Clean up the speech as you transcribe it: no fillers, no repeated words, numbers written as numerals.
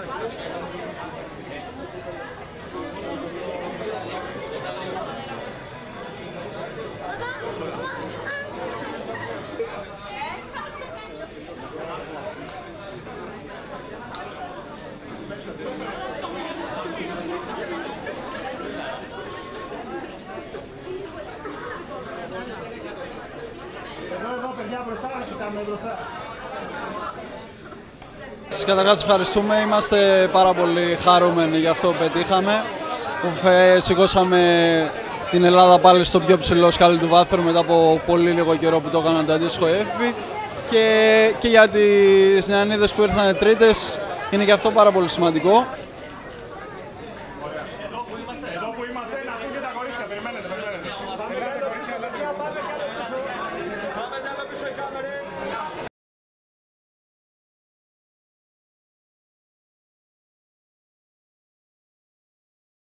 Καταρχάς ευχαριστούμε, είμαστε πάρα πολύ χαρούμενοι για αυτό που πετύχαμε, που σηκώσαμε την Ελλάδα πάλι στο πιο ψηλό σκάλι του βάθρου μετά από πολύ λίγο καιρό που το έκαναν το αντίστοιχο έφη, και για τις νεανίδες που ήρθαν τρίτες είναι και αυτό πάρα πολύ σημαντικό.